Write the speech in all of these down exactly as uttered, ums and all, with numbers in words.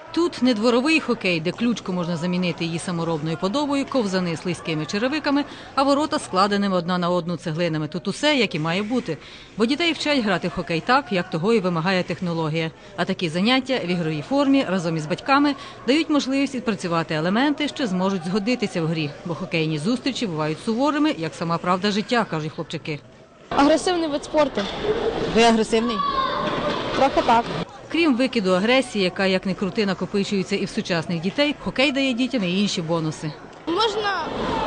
Тут не дворовий хокей, де ключку можна замінити її саморобною подобою, ковзани слизькими черевиками, а ворота складеними одна на одну цеглинами. Тут усе, як і має бути. Бо дітей вчать грати в хокей так, як того і вимагає технологія. А такі заняття в ігровій формі разом із батьками дають можливість відпрацювати елементи, що зможуть згодитися в грі. Бо хокейні зустрічі бувають суворими, як сама правда життя, кажуть хлопчики. Агресивний вид спорту. Ви агресивний? Трохи так. Крім викиду агресії, яка, як не крути, накопичується і в сучасних дітей, хокей дає дітям і інші бонуси. Можна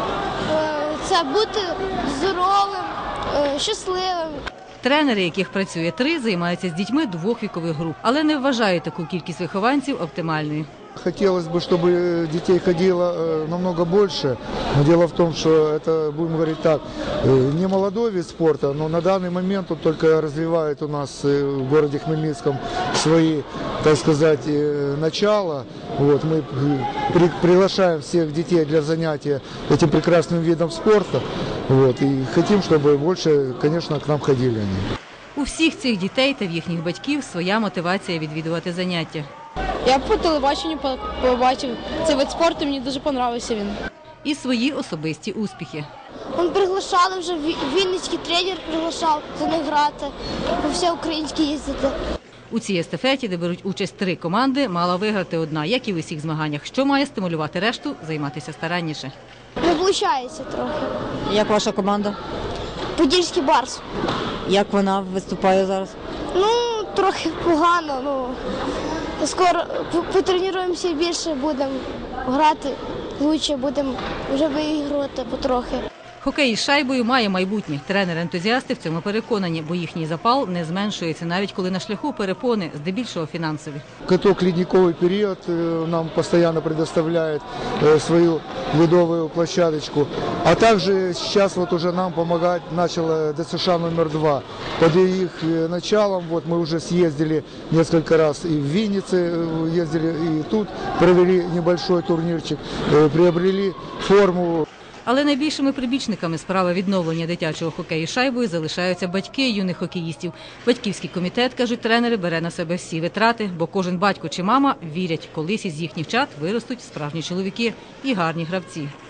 е, це бути здоровим, е, щасливим. Тренери, яких працює три, займаються з дітьми двох вікових груп, але не вважають таку кількість вихованців оптимальною. Хотелось бы, чтобы детей ходило намного больше, но дело в том, что это, будем говорить так, не молодой вид спорта, но на данный момент он только развивает у нас в городе Хмельницком свои, так сказать, начала. Вот, мы при, приглашаем всех детей для занятия этим прекрасным видом спорта, вот, и хотим, чтобы больше, конечно, к нам ходили они. У всіх цих дітей та в їхніх батьків своя мотивація відвідувати заняття. Я по телебаченню побачив цей вид спорту, мені дуже подобався він. І свої особисті успіхи. Він приглашали вже, вінницький тренер приглашав за них грати, по всій українській їздити. У цій естафеті, де беруть участь три команди, мала виграти одна, як і в усіх змаганнях, що має стимулювати решту займатися старанніше. Не виходить трохи. Як ваша команда? Подільський Барс. Як вона виступає зараз? Ну, трохи погано, ну. Скоро потренуємося більше, будемо грати краще, будемо вже виігрувати потрохи. Хокей із шайбою має майбутнє. Тренери-ентузіасти в цьому переконані, бо їхній запал не зменшується, навіть коли на шляху перепони, здебільшого фінансові. Каток ледниковый период нам постоянно предоставляет свою ледовую площадочку. А также сейчас вот уже нам помогать начало ДСШ номер два. Под их началом вот мы уже съездили несколько раз и в Виннице ездили, и тут провели небольшой турнирчик, приобрели форму. Але найбільшими прибічниками справи відновлення дитячого хокею шайбою залишаються батьки юних хокеїстів. Батьківський комітет, кажуть тренери, бере на себе всі витрати, бо кожен батько чи мама вірять, колись із їхніх чад виростуть справжні чоловіки і гарні гравці.